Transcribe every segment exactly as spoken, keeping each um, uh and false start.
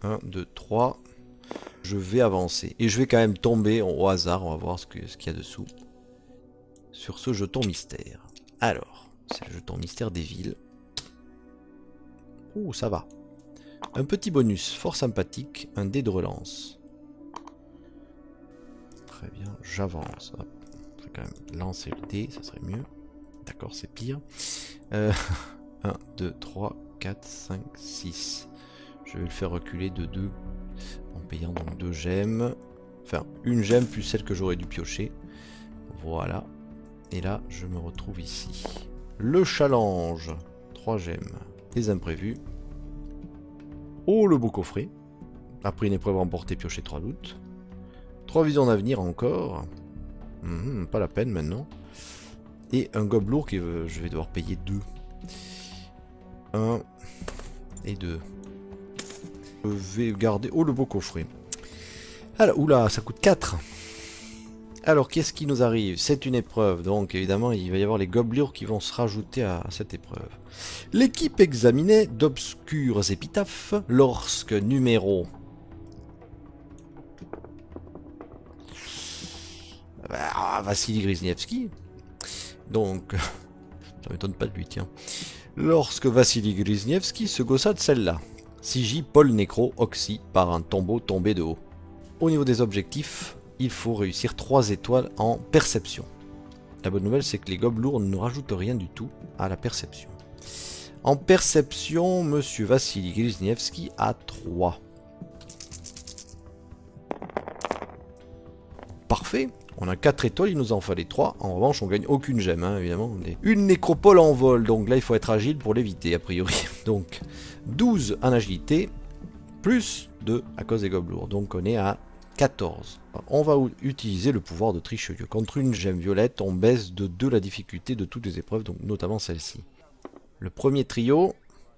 un, deux, trois. Je vais avancer. Et je vais quand même tomber au hasard. On va voir ce qu'il ce qu'il y a dessous. Sur ce jeton mystère. Alors, c'est le jeton mystère des villes. Ouh, ça va. Un petit bonus, fort sympathique, un dé de relance. Très bien, j'avance. Je vais quand même lancer le dé, ça serait mieux. D'accord, c'est pire. Euh, un, deux, trois, quatre, cinq, six. Je vais le faire reculer de deux en payant donc deux gemmes. Enfin, une gemme plus celle que j'aurais dû piocher. Voilà. Et là, je me retrouve ici. Le challenge. trois gemmes. Les imprévus. Oh, le beau coffret. Après une épreuve remportée, piocher trois doutes. trois visions d'avenir encore. Mmh, pas la peine maintenant. Et un gobelour que euh, je vais devoir payer deux. un et deux. Je vais garder... Oh, le beau coffret. Alors, oula, ça coûte quatre. Alors, qu'est-ce qui nous arrive? C'est une épreuve, donc évidemment, il va y avoir les gobelures qui vont se rajouter à, à cette épreuve. L'équipe examinait d'obscurs épitaphes lorsque numéro... Ah, Vassili Grisnievski. Donc, ça m'étonne pas de lui, tiens. Lorsque Vassili Grisnievski se gossa de celle-là. Sigi Paul Nécro Oxy par un tombeau tombé de haut. Au niveau des objectifs, il faut réussir trois étoiles en perception. La bonne nouvelle, c'est que les gobelours ne nous rajoutent rien du tout à la perception. En perception, monsieur Vassili Grisnievski a trois. Parfait. On a quatre étoiles, il nous en fallait trois. En revanche, on gagne aucune gemme, hein, évidemment. Une nécropole en vol, donc là, il faut être agile pour l'éviter, a priori. Donc, douze en agilité, plus deux à cause des gobelours. Donc, on est à quatorze. On va utiliser le pouvoir de Trichelieu. Contre une gemme violette, on baisse de deux la difficulté de toutes les épreuves, donc notamment celle-ci. Le premier trio...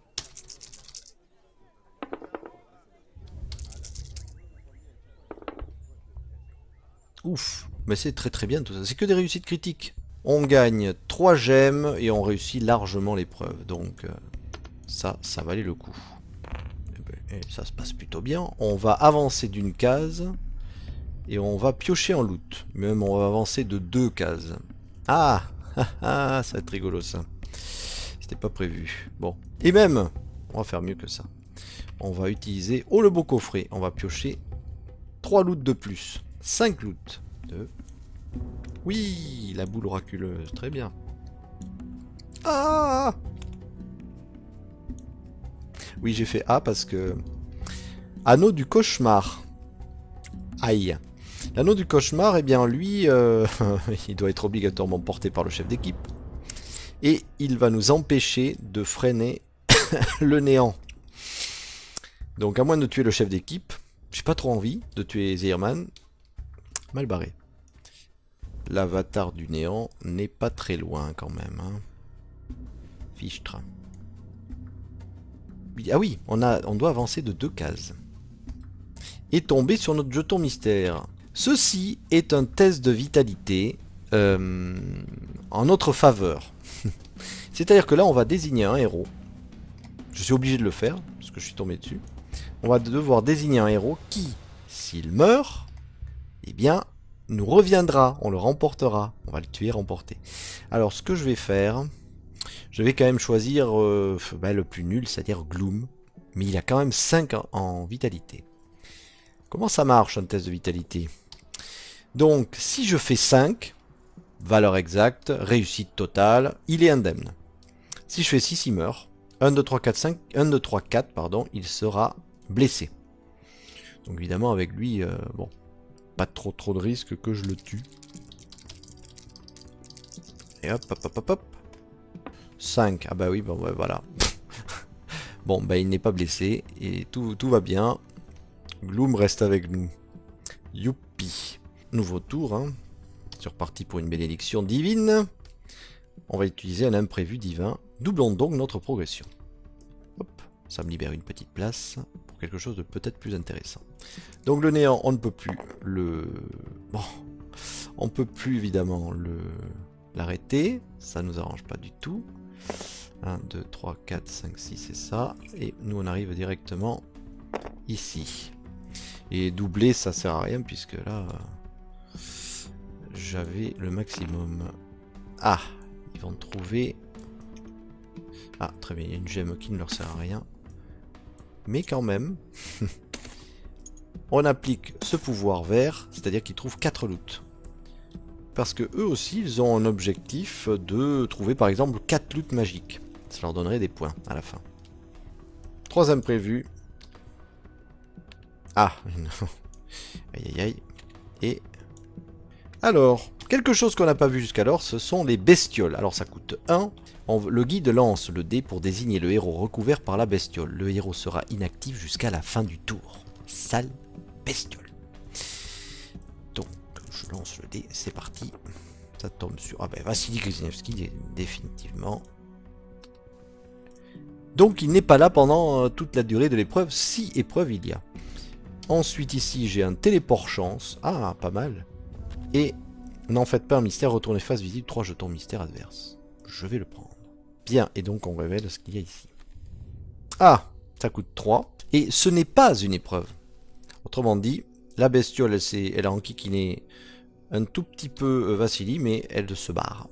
Ouf, mais c'est très très bien tout ça. C'est que des réussites critiques. On gagne trois gemmes et on réussit largement l'épreuve. Donc euh, ça, ça valait le coup. Et, ben, et ça se passe plutôt bien. On va avancer d'une case et on va piocher en loot. Même on va avancer de deux cases. Ah, ah, ça va être rigolo ça. C'était pas prévu. Bon. Et même, on va faire mieux que ça. On va utiliser... Oh, le beau coffret. On va piocher trois loots de plus. cinq loots. deux. Oui, la boule oraculeuse. Très bien. Ah! Oui, j'ai fait A parce que... Anneau du cauchemar. Aïe. L'anneau du cauchemar, eh bien lui, euh, il doit être obligatoirement porté par le chef d'équipe. Et il va nous empêcher de freiner le néant. Donc à moins de tuer le chef d'équipe, j'ai pas trop envie de tuer Zierman. Mal barré. L'avatar du néant n'est pas très loin quand même. Hein. Fichtre. Ah oui, on, a, on doit avancer de deux cases. Et tomber sur notre jeton mystère. Ceci est un test de vitalité euh, en notre faveur. C'est-à-dire que là, on va désigner un héros. Je suis obligé de le faire, parce que je suis tombé dessus. On va devoir désigner un héros qui, s'il meurt, eh bien, nous reviendra, on le remportera. On va le tuer, remporter. Alors, ce que je vais faire, je vais quand même choisir euh, bah, le plus nul, c'est-à-dire Gloom. Mais il a quand même cinq en, en vitalité. Comment ça marche, un test de vitalité? Donc, si je fais cinq, valeur exacte, réussite totale, il est indemne. Si je fais six, il meurt. un, deux, trois, quatre, cinq, un, deux, trois, quatre, pardon, il sera blessé. Donc évidemment, avec lui, euh, bon, pas trop trop de risque que je le tue. Et hop, hop, hop, hop, hop. cinq, ah bah oui, bon, bah, voilà. Bon, bah il n'est pas blessé, et tout, tout va bien. Gloom reste avec nous. Youpi. Nouveau tour, hein. C'est reparti pour une bénédiction divine. On va utiliser un imprévu divin. Doublons donc notre progression. Hop, ça me libère une petite place pour quelque chose de peut-être plus intéressant. Donc le néant, on ne peut plus le... Bon, on peut plus évidemment le l'arrêter. Ça nous arrange pas du tout. un, deux, trois, quatre, cinq, six, c'est ça. Et nous on arrive directement ici. Et doubler, ça sert à rien puisque là, j'avais le maximum. Ah, ils vont trouver. Ah, très bien, il y a une gemme qui ne leur sert à rien. Mais quand même, on applique ce pouvoir vert, c'est-à-dire qu'ils trouvent quatre loots. Parce que eux aussi, ils ont un objectif de trouver par exemple quatre loots magiques. Ça leur donnerait des points à la fin. Trois imprévus. Ah, aïe aïe aïe. Et alors, quelque chose qu'on n'a pas vu jusqu'alors, ce sont les bestioles. Alors ça coûte un. On, le guide lance le dé pour désigner le héros recouvert par la bestiole. Le héros sera inactif jusqu'à la fin du tour. Sale bestiole. Donc, je lance le dé, c'est parti. Ça tombe sur... Ah ben, Vassili Grisnievski, définitivement. Donc, il n'est pas là pendant euh, toute la durée de l'épreuve, si épreuve il y a. Ensuite, ici, j'ai un téléport chance. Ah, pas mal. Et, n'en faites pas un mystère, retournez face visible, trois jetons mystère adverse. Je vais le prendre. Bien, et donc on révèle ce qu'il y a ici. Ah, ça coûte trois. Et ce n'est pas une épreuve. Autrement dit, la bestiole, elle, elle a enquiquiné un tout petit peu euh, Vassili, mais elle se barre.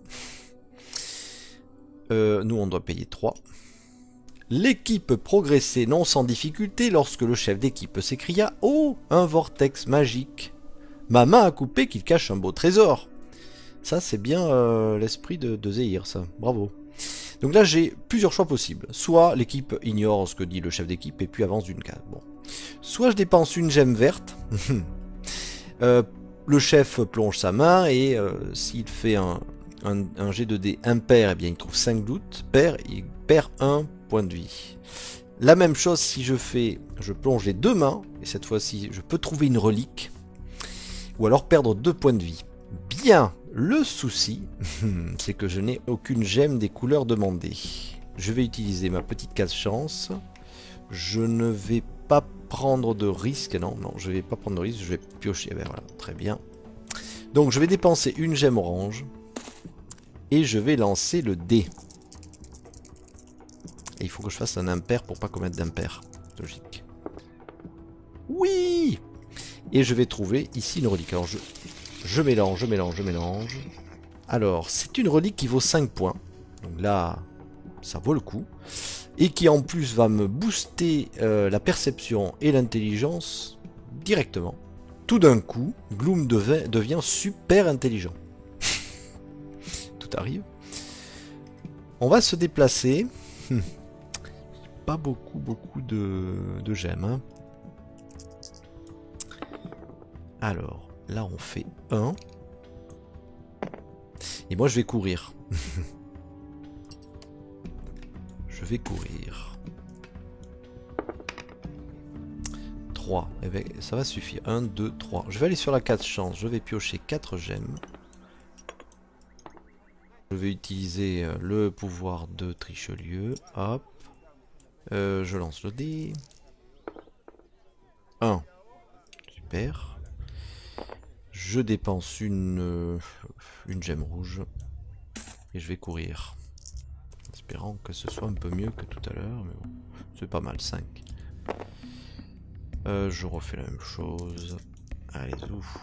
Euh, nous, on doit payer trois. L'équipe progressait non sans difficulté lorsque le chef d'équipe s'écria « Oh, un vortex magique ! Ma main a coupé qu'il cache un beau trésor !» Ça, c'est bien euh, l'esprit de, de Zehir, ça. Bravo. Donc là, j'ai plusieurs choix possibles. Soit l'équipe ignore ce que dit le chef d'équipe et puis avance d'une case. Bon. Soit je dépense une gemme verte. euh, le chef plonge sa main et euh, s'il fait un, un, un jet de dés impair, eh bien, il trouve cinq doutes. Pair, il perd un point de vie. La même chose si je fais, je plonge les deux mains, et cette fois-ci, je peux trouver une relique. Ou alors perdre deux points de vie. Bien. Le souci, c'est que je n'ai aucune gemme des couleurs demandées. Je vais utiliser ma petite case chance. Je ne vais pas prendre de risque. Non, non, je ne vais pas prendre de risque. Je vais piocher. Eh bien, voilà, très bien. Donc, je vais dépenser une gemme orange. Et je vais lancer le dé. Et il faut que je fasse un impair pour pas commettre d'impair. Logique. Oui! Et je vais trouver ici une relique. Alors, je... Je mélange, je mélange, je mélange. Alors, c'est une relique qui vaut cinq points. Donc là, ça vaut le coup. Et qui en plus va me booster euh, la perception et l'intelligence directement. Tout d'un coup, Gloom devait, devient super intelligent. Tout arrive. On va se déplacer. Hum. Pas beaucoup, beaucoup de, de gemmes. Hein. Alors... Là, on fait un. Et moi, je vais courir. Je vais courir. trois. Eh bien, ça va suffire. un, deux, trois. Je vais aller sur la case chance. Je vais piocher quatre gemmes. Je vais utiliser le pouvoir de Trichelieu. Hop. Euh, je lance le dé. un. Super. Je dépense une, euh, une gemme rouge. Et je vais courir. Espérant que ce soit un peu mieux que tout à l'heure. Mais bon, c'est pas mal, cinq. Euh, je refais la même chose. Allez, ouf.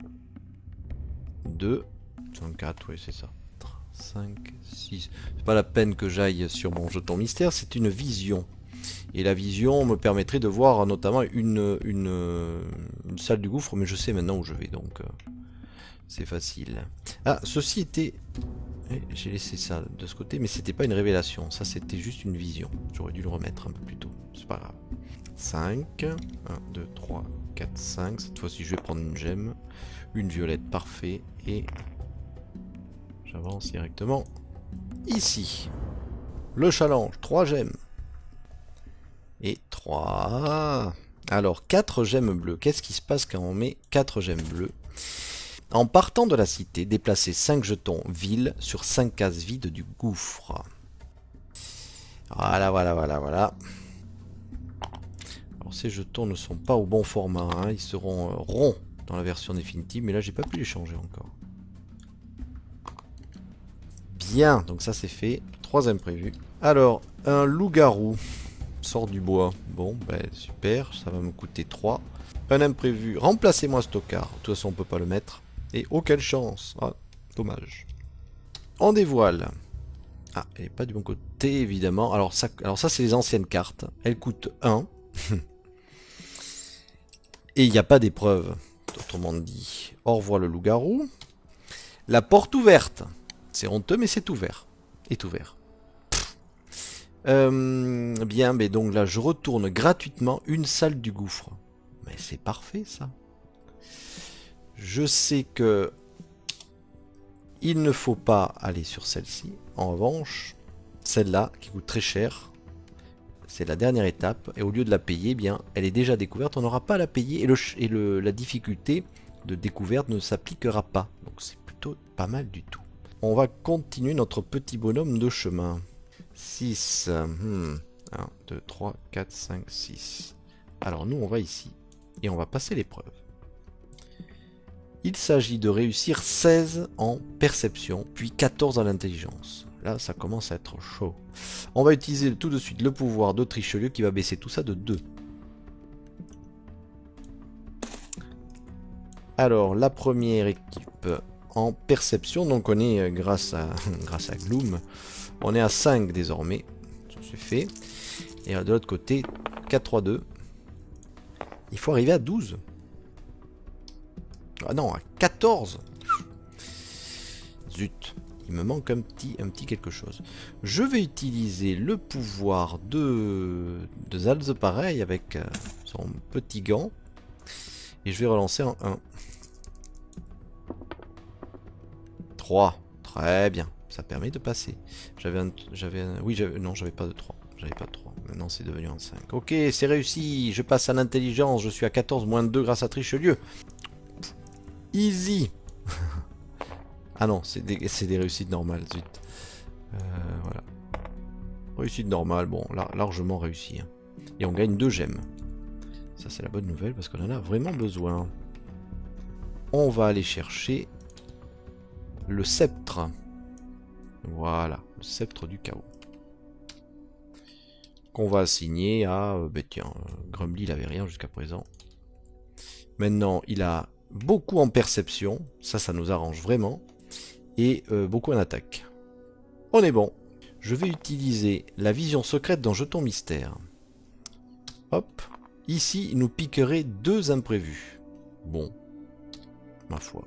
deux. quatre, oui, c'est ça. cinq, six. C'est pas la peine que j'aille sur mon jeton mystère, c'est une vision. Et la vision me permettrait de voir notamment une, une, une salle du gouffre, mais je sais maintenant où je vais, donc euh, c'est facile. Ah, ceci était... Eh, j'ai laissé ça de ce côté, mais c'était pas une révélation, ça c'était juste une vision. J'aurais dû le remettre un peu plus tôt, c'est pas grave. cinq, un, deux, trois, quatre, cinq, cette fois-ci je vais prendre une gemme, une violette, parfait, et j'avance directement ici. Le challenge, trois gemmes. Et trois. Alors, quatre gemmes bleues. Qu'est-ce qui se passe quand on met quatre gemmes bleues? En partant de la cité, déplacez cinq jetons ville sur cinq cases vides du gouffre. Voilà, voilà, voilà, voilà. Alors, ces jetons ne sont pas au bon format. Hein. Ils seront euh, ronds dans la version définitive. Mais là, j'ai pas pu les changer encore. Bien, donc ça c'est fait. Trois imprévus. Alors, un loup-garou. Sort du bois. Bon, ben super, ça va me coûter trois. Un imprévu. Remplacez-moi ce tocard. De toute façon, on peut pas le mettre. Et oh, quelle chance. Ah, dommage. On dévoile. Ah, elle n'est pas du bon côté, évidemment. Alors ça, alors ça c'est les anciennes cartes. Elles coûtent un. Et il n'y a pas d'épreuve. Autrement dit. Au revoir le loup-garou. La porte ouverte. C'est honteux, mais c'est ouvert. Est ouvert. Euh, bien, mais donc là, je retourne gratuitement une salle du gouffre. Mais c'est parfait, ça. Je sais que il ne faut pas aller sur celle-ci. En revanche, celle-là, qui coûte très cher, c'est la dernière étape. Et au lieu de la payer, eh bien, elle est déjà découverte. On n'aura pas à la payer. Et, le, et le, la difficulté de découverte ne s'appliquera pas. Donc c'est plutôt pas mal du tout. On va continuer notre petit bonhomme de chemin. six. Hmm, un, deux, trois, quatre, cinq, six. Alors nous, on va ici. Et on va passer l'épreuve. Il s'agit de réussir seize en perception, puis quatorze en intelligence. Là, ça commence à être chaud. On va utiliser tout de suite le pouvoir de Trichelieu qui va baisser tout ça de deux. Alors, la première équipe en perception, donc on est, grâce à, grâce à Gloom, on est à cinq désormais. Ça c'est fait. Et de l'autre côté, quatre, trois, deux. Il faut arriver à douze. Ah non, à quatorze. Zut, il me manque un petit, un petit quelque chose. Je vais utiliser le pouvoir de, de Zalz pareil avec euh, son petit gant. Et je vais relancer en un. trois. Très bien. Ça permet de passer. J'avais un, j'avais un, oui, j'avais, non, j'avais pas de trois. J'avais pas de trois. Maintenant, c'est devenu en cinq. Ok, c'est réussi. Je passe à l'intelligence. Je suis à quatorze moins deux grâce à Trichelieu. Easy. Ah non, c'est des, c'est des réussites normales, zut. Euh, voilà. Réussite normale, bon, là, largement réussi. Hein. Et on gagne deux gemmes. Ça, c'est la bonne nouvelle parce qu'on en a vraiment besoin. On va aller chercher le sceptre. Voilà, le sceptre du chaos. Qu'on va assigner à... Euh, ben tiens, euh, Grumbly, il avait rien jusqu'à présent. Maintenant, il a beaucoup en perception. Ça, ça nous arrange vraiment. Et euh, beaucoup en attaque. On est bon. Je vais utiliser la vision secrète dans Jeton Mystère. Hop. Ici, il nous piquerait deux imprévus. Bon. Ma foi.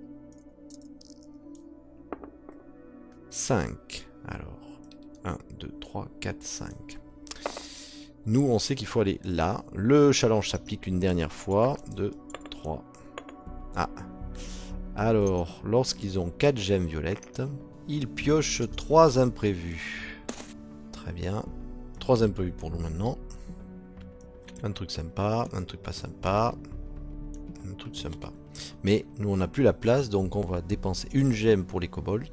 cinq. Alors. un, deux, trois, quatre, cinq. Nous, on sait qu'il faut aller là. Le challenge s'applique une dernière fois. deux, trois. Ah. Alors, lorsqu'ils ont quatre gemmes violettes, ils piochent trois imprévus. Très bien. trois imprévus pour nous maintenant. Un truc sympa, un truc pas sympa. Un truc sympa. Mais nous, on n'a plus la place, donc on va dépenser une gemme pour les kobolds.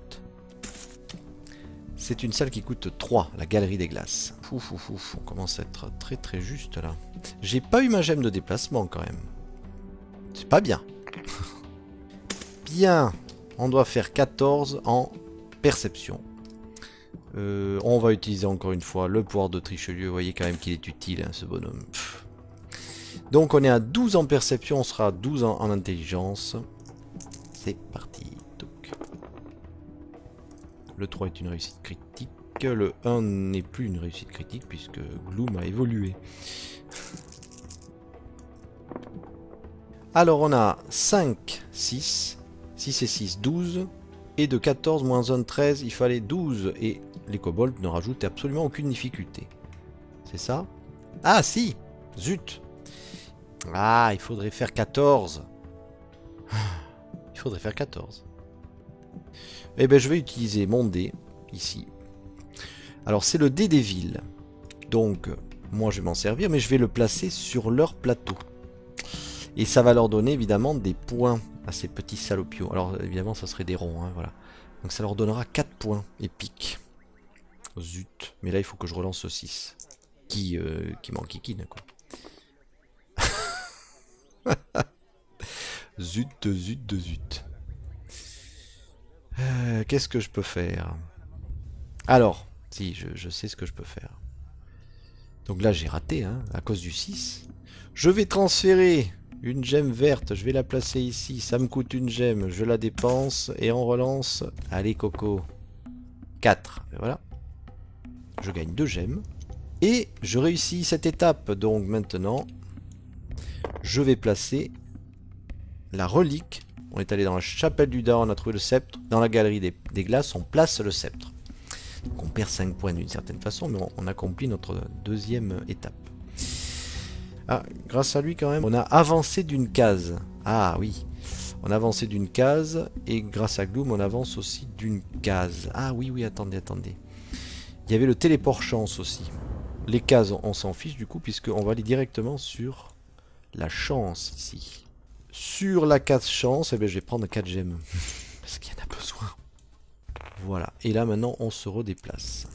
C'est une salle qui coûte trois, la galerie des glaces. Ouf, ouf, ouf, on commence à être très très juste là. J'ai pas eu ma gemme de déplacement quand même. C'est pas bien. Bien, on doit faire quatorze en perception. Euh, on va utiliser encore une fois le pouvoir de Trichelieu. Vous voyez quand même qu'il est utile, hein, ce bonhomme. Pff. Donc on est à douze en perception, on sera à douze en, en intelligence. C'est parti. Donc. Le trois est une réussite critique. Le un n'est plus une réussite critique puisque Gloom a évolué. Alors on a cinq, six. six et six, douze. Et de quatorze moins un, treize, il fallait douze. Et les kobolds ne rajoutent absolument aucune difficulté. C'est ça? Ah si! Zut! Ah, il faudrait faire quatorze. Il faudrait faire quatorze. Eh bien, je vais utiliser mon dé, ici. Alors, c'est le dé des villes. Donc, moi, je vais m'en servir, mais je vais le placer sur leur plateau. Et ça va leur donner, évidemment, des points à ces petits salopios. Alors, évidemment, ça serait des ronds, hein, voilà. Donc, ça leur donnera quatre points épiques. Zut. Mais là, il faut que je relance ce six. Qui, euh, qui m'enquiquine, quoi. Zut, de zut, de zut. Euh, Qu'est-ce que je peux faire? Alors, si, je, je sais ce que je peux faire. Donc là j'ai raté hein, à cause du six. Je vais transférer une gemme verte, je vais la placer ici, ça me coûte une gemme, je la dépense et on relance. Allez Coco. quatre, et voilà. Je gagne deux gemmes. Et je réussis cette étape, donc maintenant je vais placer la relique. On est allé dans la chapelle du Daon, on a trouvé le sceptre. Dans la galerie des, des glaces, on place le sceptre. Donc on perd cinq points d'une certaine façon, mais on, on accomplit notre deuxième étape. Ah, grâce à lui quand même, on a avancé d'une case. Ah oui, on a avancé d'une case, et grâce à Gloom, on avance aussi d'une case. Ah oui, oui, attendez, attendez. Il y avait le téléport chance aussi. Les cases, on s'en fiche du coup, puisqu'on va aller directement sur la chance ici. Sur la case chance, eh bien, je vais prendre quatre gemmes, parce qu'il y en a besoin. Voilà, et là maintenant, on se redéplace.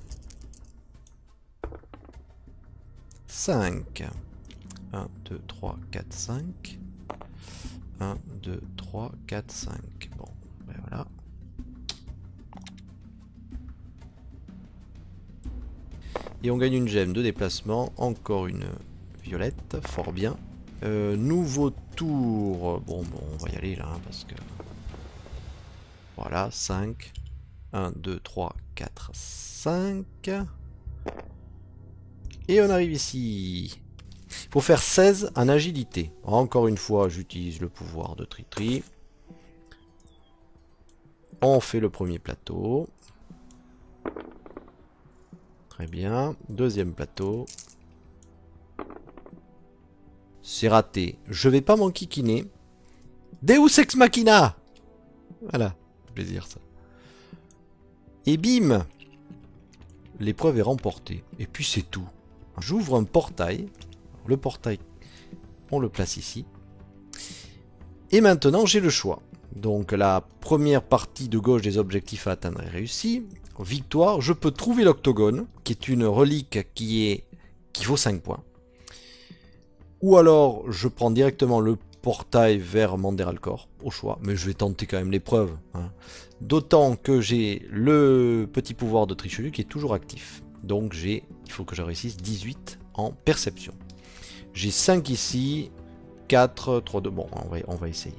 cinq. un, deux, trois, quatre, cinq. un, deux, trois, quatre, cinq. Bon, ben voilà. Et on gagne une gemme de déplacement. Encore une violette, fort bien. Euh, nouveau tour. Bon, bon, on va y aller là, hein, parce que... Voilà, cinq. un, deux, trois, quatre, cinq. Et on arrive ici. Il faut faire seize en agilité. Encore une fois, j'utilise le pouvoir de Tri-Tri. On fait le premier plateau. Très bien. Deuxième plateau. C'est raté. Je vais pas m'enquiquiner. Deus Ex Machina. Voilà. Plaisir ça. Et bim. L'épreuve est remportée. Et puis c'est tout. J'ouvre un portail. Le portail, on le place ici. Et maintenant, j'ai le choix. Donc la première partie de gauche des objectifs à atteindre est réussie. Victoire, je peux trouver l'octogone, qui est une relique qui, est, qui vaut cinq points. Ou alors, je prends directement le portail vers Manderalcor, au choix. Mais je vais tenter quand même l'épreuve. Hein. D'autant que j'ai le petit pouvoir de Trichelu qui est toujours actif. Donc j'ai, il faut que je réussisse dix-huit en perception. J'ai cinq ici, quatre, trois, deux. Bon, on va, on va essayer.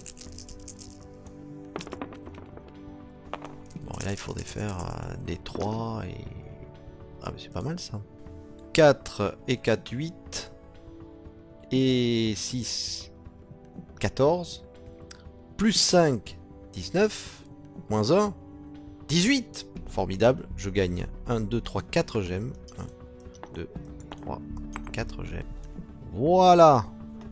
Bon, et là, il faudrait faire euh, des trois et... Ah, mais c'est pas mal ça. quatre et quatre, huit. Et six, quatorze. Plus cinq, dix-neuf. Moins un, dix-huit. Formidable. Je gagne un, deux, trois, quatre gemmes. un, deux, trois, quatre gemmes. Voilà.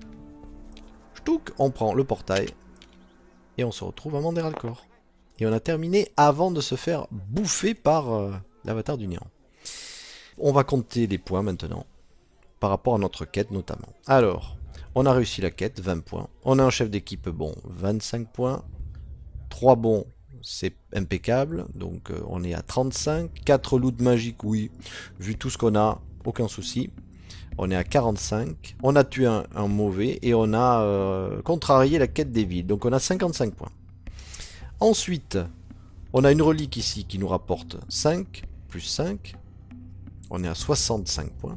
Ch'touk, on prend le portail. Et on se retrouve à Manderalcor. Et on a terminé avant de se faire bouffer par euh, l'avatar du néant. On va compter les points maintenant. Par rapport à notre quête notamment. Alors, on a réussi la quête, vingt points. On a un chef d'équipe bon, vingt-cinq points. trois bons, c'est impeccable. Donc euh, on est à trente-cinq. quatre loots magiques, oui. Vu tout ce qu'on a, aucun souci. On est à quarante-cinq. On a tué un, un mauvais. Et on a euh, contrarié la quête des villes. Donc on a cinquante-cinq points. Ensuite, on a une relique ici qui nous rapporte cinq. Plus cinq. On est à soixante-cinq points.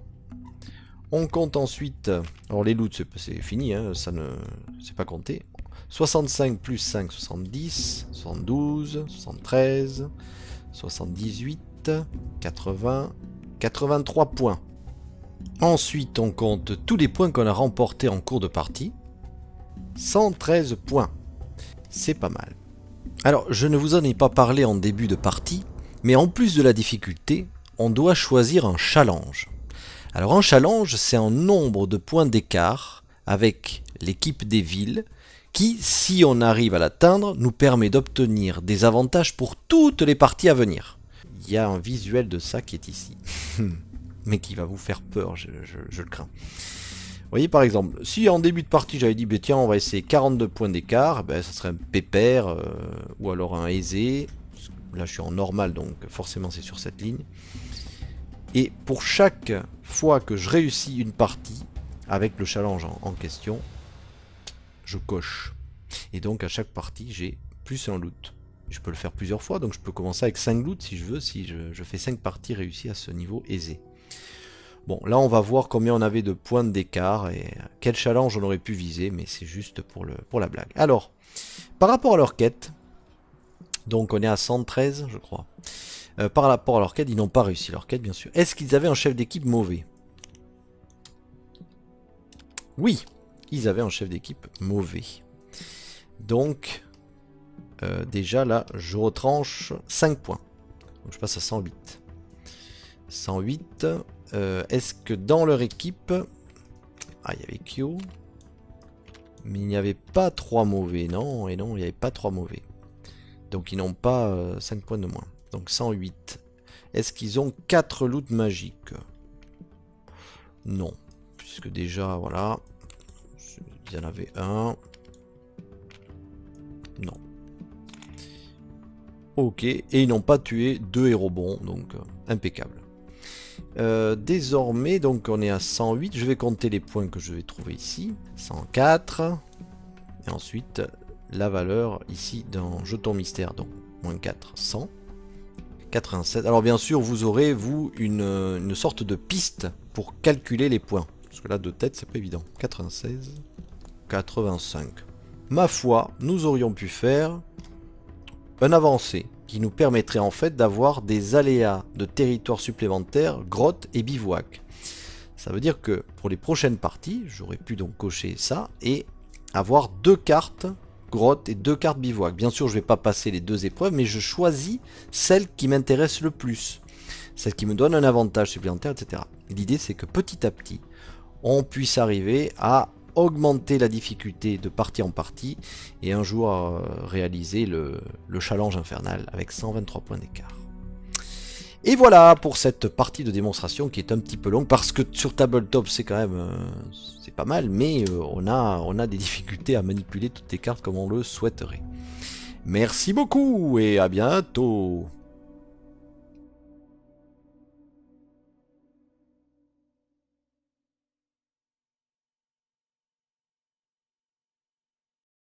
On compte ensuite... Alors les loots, c'est fini. Hein, ça ne... C'est pas compté. soixante-cinq plus cinq, soixante-dix. soixante-douze. soixante-treize. soixante-dix-huit. quatre-vingts. quatre-vingt-trois points. Ensuite, on compte tous les points qu'on a remportés en cours de partie. cent treize points. C'est pas mal. Alors, je ne vous en ai pas parlé en début de partie, mais en plus de la difficulté, on doit choisir un challenge. Alors, un challenge, c'est un nombre de points d'écart avec l'équipe des villes qui, si on arrive à l'atteindre, nous permet d'obtenir des avantages pour toutes les parties à venir. Il y a un visuel de ça qui est ici. Mais qui va vous faire peur, je, je, je le crains. Vous voyez par exemple, si en début de partie j'avais dit, bah, tiens on va essayer quarante-deux points d'écart, ben, ça serait un pépère, euh, ou alors un aisé. Là je suis en normal, donc forcément c'est sur cette ligne. Et pour chaque fois que je réussis une partie, avec le challenge en, en question, je coche. Et donc à chaque partie j'ai plus un loot. Je peux le faire plusieurs fois, donc je peux commencer avec cinq loots si je veux, si je, je fais cinq parties réussies à ce niveau aisé. Bon, là on va voir combien on avait de points d'écart et quel challenge on aurait pu viser, mais c'est juste pour, le, pour la blague. Alors, par rapport à leur quête, donc on est à cent treize, je crois. Euh, par rapport à leur quête, ils n'ont pas réussi leur quête, bien sûr. Est-ce qu'ils avaient un chef d'équipe mauvais? Oui, ils avaient un chef d'équipe mauvais. Donc, euh, déjà là, je retranche cinq points. Donc je passe à cent huit. cent huit. Euh, Est-ce que dans leur équipe... Ah, il y avait Kyo. Mais il n'y avait pas trois mauvais. Non, et non, il n'y avait pas trois mauvais. Donc ils n'ont pas euh, cinq points de moins. Donc cent huit. Est-ce qu'ils ont quatre loots magiques? Non. Puisque déjà, voilà. Il y en avait un. Non. Ok. Et ils n'ont pas tué deux héros bons. Donc euh, impeccable. Euh, désormais, donc on est à cent huit. Je vais compter les points que je vais trouver ici. cent quatre. Et ensuite, la valeur ici d'un jeton mystère. Donc moins quatre, cent. quatre-vingt-sept. Alors bien sûr, vous aurez, vous, une, une sorte de piste pour calculer les points. Parce que là, de tête, c'est pas évident. quatre-vingt-seize, quatre-vingt-cinq. Ma foi, nous aurions pu faire un avancé qui nous permettrait en fait d'avoir des aléas de territoire supplémentaires, grottes et bivouac. Ça veut dire que pour les prochaines parties, j'aurais pu donc cocher ça et avoir deux cartes grotte et deux cartes bivouac. Bien sûr, je ne vais pas passer les deux épreuves, mais je choisis celle qui m'intéresse le plus. Celle qui me donne un avantage supplémentaire, et cetera. L'idée, c'est que petit à petit, on puisse arriver à augmenter la difficulté de partie en partie et un jour euh, réaliser le, le challenge infernal avec cent vingt-trois points d'écart. Et voilà pour cette partie de démonstration qui est un petit peu longue parce que sur tabletop c'est quand même euh, c'est pas mal, mais euh, on, a, on a des difficultés à manipuler toutes les cartes comme on le souhaiterait. Merci beaucoup et à bientôt.